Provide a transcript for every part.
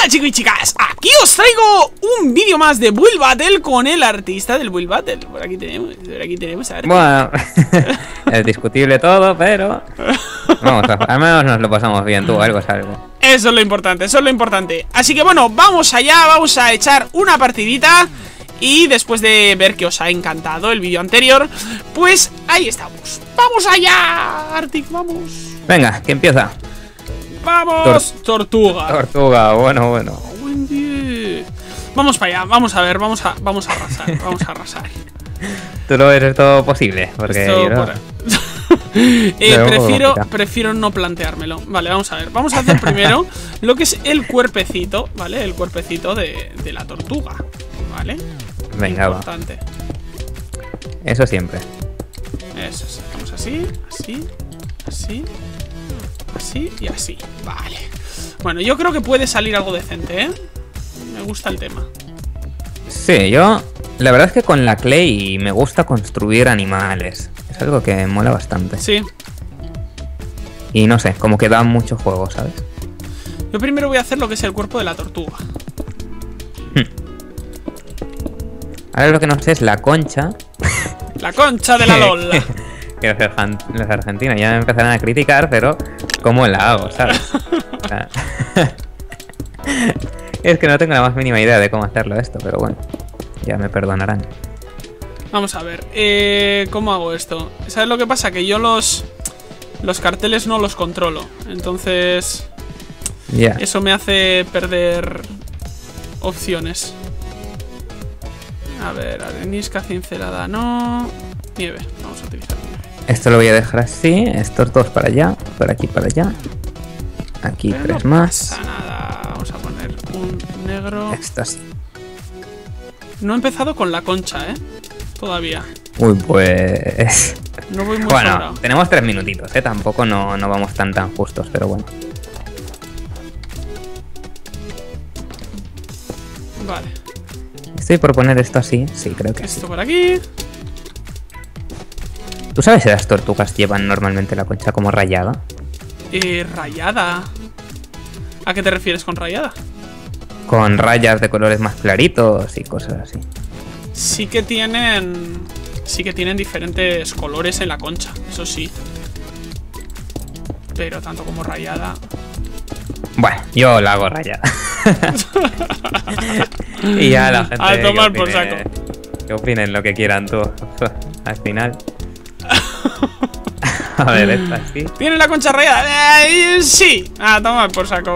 Hola chicos y chicas, aquí os traigo un vídeo más de Build Battle con el artista del Build Battle. Por aquí tenemos a ver. Bueno, es discutible todo, pero vamos, al menos nos lo pasamos bien, tú, algo es algo. Eso es lo importante, eso es lo importante. Así que bueno, vamos allá, vamos a echar una partidita. Y después de ver que os ha encantado el vídeo anterior, pues ahí estamos. ¡Vamos allá, Arctic, vamos! Venga, que empieza. ¡Vamos! Tortuga. Tortuga, bueno. Buen día. Vamos para allá, vamos a ver, vamos a arrasar, vamos a arrasar. Tú lo ves todo posible, porque Esto por... prefiero no planteármelo. Vale, vamos a ver. Vamos a hacer primero lo que es el cuerpecito, ¿vale? El cuerpecito de la tortuga, ¿vale? Venga, importante. Va. Eso siempre. Eso, sacamos así, así y así. Vale. Bueno, yo creo que puede salir algo decente, ¿eh? Me gusta el tema. Sí, yo... La verdad es que con la Clay me gusta construir animales. Es algo que mola bastante. Sí. Y no sé, como que da mucho juego, ¿sabes? Yo primero voy a hacer lo que es el cuerpo de la tortuga. Ahora lo que no sé es la concha. La concha de la Lola. Que los argentinos ya me empezarán a criticar, pero ¿cómo la hago, sabes? O sea, es que no tengo la más mínima idea de cómo hacerlo esto, pero bueno, ya me perdonarán. Vamos a ver, ¿cómo hago esto? ¿Sabes lo que pasa? Que yo los carteles no los controlo. Entonces eso me hace perder opciones. A ver, arenisca cincelada no. Nieve, vamos a utilizar nieve. Esto lo voy a dejar así, estos dos para allá, por aquí para allá. Aquí pero tres no más. pasa nada, vamos a poner un negro. Esto así. No he empezado con la concha, todavía. Uy, pues... No voy muy bueno, sobrado. tenemos 3 minutitos, tampoco no vamos tan justos, pero bueno. Vale. Estoy por poner esto así, sí, creo que esto sí. por aquí. ¿Tú sabes si las tortugas llevan normalmente la concha como rayada? Rayada. ¿A qué te refieres con rayada? Con rayas de colores más claritos y cosas así. Sí que tienen diferentes colores en la concha, eso sí. Pero tanto como rayada. Bueno, yo la hago rayada. Y ya la gente a tomar por saco. Que opinen lo que quieran tú. Al final. A ver, esta así. ¿Tiene la concha rayada? Sí. A tomar por saco.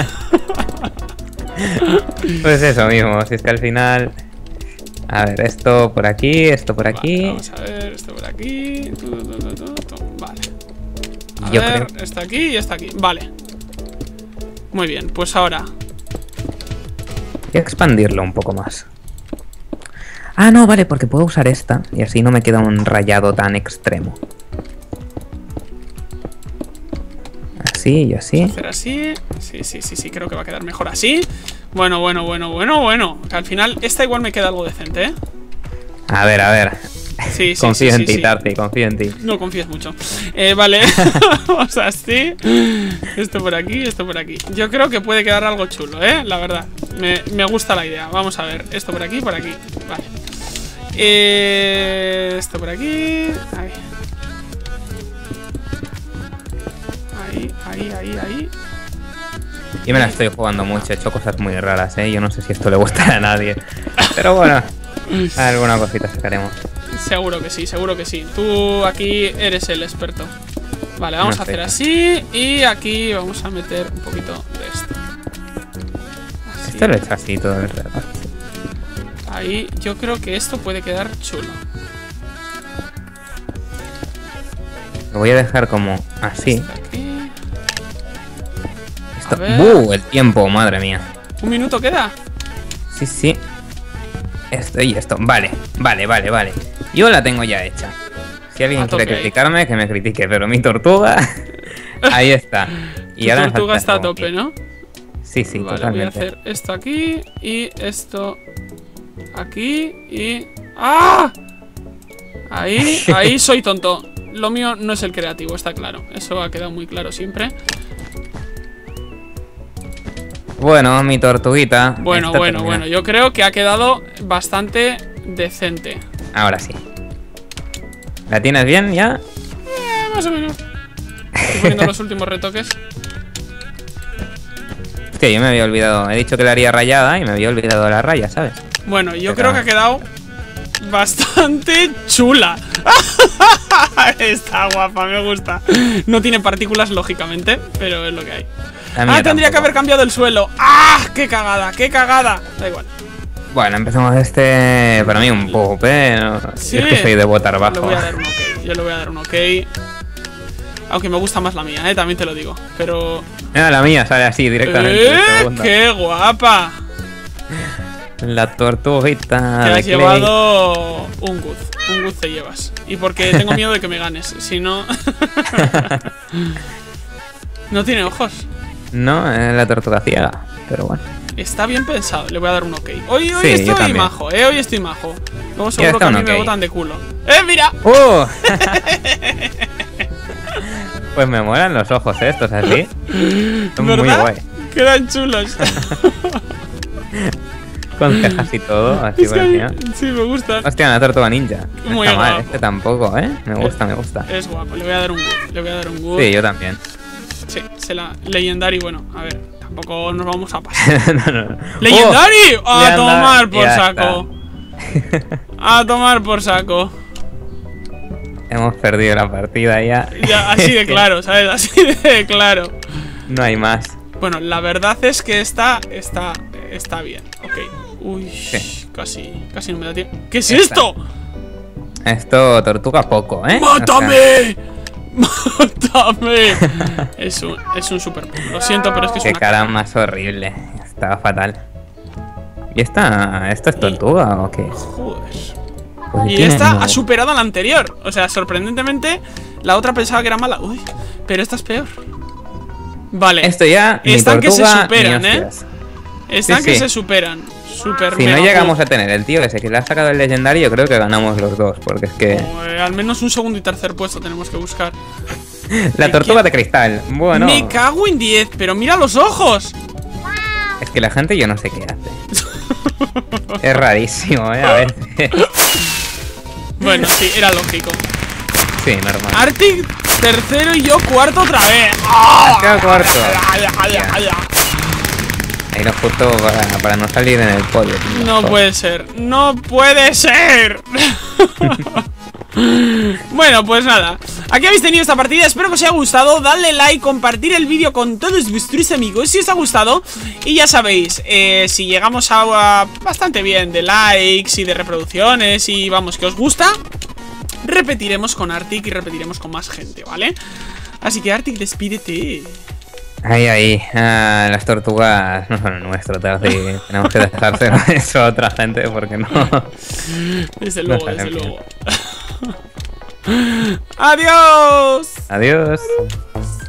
Pues eso mismo, si es que al final... A ver, esto por aquí, esto por aquí. Vale, vamos a ver, esto por aquí. Vale. A yo ver, creo... está aquí y está aquí. Vale. Muy bien, pues ahora... Voy a expandirlo un poco más. Ah, no, vale, porque puedo usar esta y así no me queda un rayado tan extremo. Así y así. Hacer así. Sí, creo que va a quedar mejor así. Bueno. Que al final esta igual me queda algo decente, ¿eh? A ver. Sí, confío en ti, Tarty, confío en ti. No confías mucho. Vale. Vamos así. Esto por aquí, esto por aquí. Yo creo que puede quedar algo chulo, ¿eh? La verdad. Me gusta la idea. Vamos a ver. Esto por aquí, por aquí. Vale. Esto por aquí. Ahí. Yo me la estoy jugando mucho, he hecho cosas muy raras, ¿eh? Yo no sé si esto le gustará a nadie. Pero bueno, alguna cosita sacaremos. Seguro que sí. Tú aquí eres el experto. Vale, vamos a hacer así. Y aquí vamos a meter un poquito de esto. Así. Esto lo he hecho así todo el rato. Ahí, yo creo que esto puede quedar chulo. Lo voy a dejar como así. El tiempo, madre mía. ¿Un minuto queda? Sí. Esto y esto. Vale. Yo la tengo ya hecha. Si alguien quiere criticarme, que me critique. Pero mi tortuga... Ahí está. Y tu tortuga está a tope, ¿no? Sí, vale, totalmente. voy a hacer esto aquí y esto aquí y... ¡Ah! Ahí soy tonto. Lo mío no es el creativo, está claro. Eso ha quedado muy claro siempre. Bueno, mi tortuguita. Bueno, yo creo que ha quedado bastante decente. Ahora sí. ¿La tienes bien ya? Más o menos. Estoy poniendo los últimos retoques. Hostia, yo me había olvidado. He dicho que la haría rayada y me había olvidado la raya, ¿sabes? Bueno, yo creo que ha quedado bastante chula. Está guapa, me gusta. No tiene partículas, lógicamente, pero es lo que hay. Tendría que haber cambiado el suelo. ¡Ah! ¡Qué cagada! ¡Qué cagada! Da igual. Bueno, empezamos para mí un poco, pero sí, es que soy de botar bajo. Le voy a dar un ok. Yo le voy a dar un ok. Aunque me gusta más la mía, también te lo digo. Pero... la mía sale así directamente. ¡Qué guapa! La tortuguita. Te has llevado un good. Un good te llevas. Y porque tengo miedo de que me ganes. Si no... No tiene ojos. No, es la tortuga ciega. Pero bueno. Está bien pensado, le voy a dar un ok. Hoy sí, estoy majo, hoy estoy majo. Luego seguro que a mí me botan de culo. ¡Mira! Pues me molan los ojos estos así. Son ¿verdad? Muy guay. Quedan chulos. Con cejas y todo, así por encima. Sí, me gusta. Hostia, una tortuga ninja. Muy está guapo. mal, este tampoco, Me gusta, me gusta. Es guapo, le voy a dar un good. Le voy a dar un good. Sí, yo también. Sí, Legendary, bueno, a ver, tampoco nos vamos a pasar. No. ¡Legendary! ¡A tomar por saco! ¡A tomar por saco! Hemos perdido la partida ya. Así de claro, ¿sabes? Así de claro. No hay más. Bueno, la verdad es que está bien. Ok. Uy, sí. Casi no me da tiempo. ¿Qué es esto? Esto tortuga poco, ¡Mátame! ¡Mátame! Es un super. Lo siento, pero es que es qué una cara más horrible. Estaba fatal. ¿Y esto es tortuga o qué? Joder. Pues y esta ha superado a la anterior. O sea, sorprendentemente, la otra pensaba que era mala. Uy, pero esta es peor. Vale. Esto ya. Están que se superan, Están que sí. se superan. Super si no llegamos a tener el tío ese que le ha sacado el legendario, creo que ganamos los dos. Porque es que. Al menos un segundo y tercer puesto tenemos que buscar. La tortuga de cristal. Bueno. Me cago en 10, pero mira los ojos. Es que la gente yo no sé qué hace. Es rarísimo, a ver. Bueno, sí, era lógico. Sí, normal. Arctic tercero y yo cuarto otra vez. Cuarto. Ahí lo justo para no salir en el podio. No puede ser. No puede ser. Bueno, pues nada. Aquí habéis tenido esta partida, espero que os haya gustado. Dadle like, compartir el vídeo con todos vuestros amigos si os ha gustado. Y ya sabéis, si llegamos a bastante bien de likes y de reproducciones y vamos, que os gusta, repetiremos con Arctic y repetiremos con más gente, ¿vale? Así que Arctic, despídete. Ahí, las tortugas no son nuestro, tenemos que dejárselo eso a otra gente porque no. Desde luego, desde luego. Adiós. Adiós.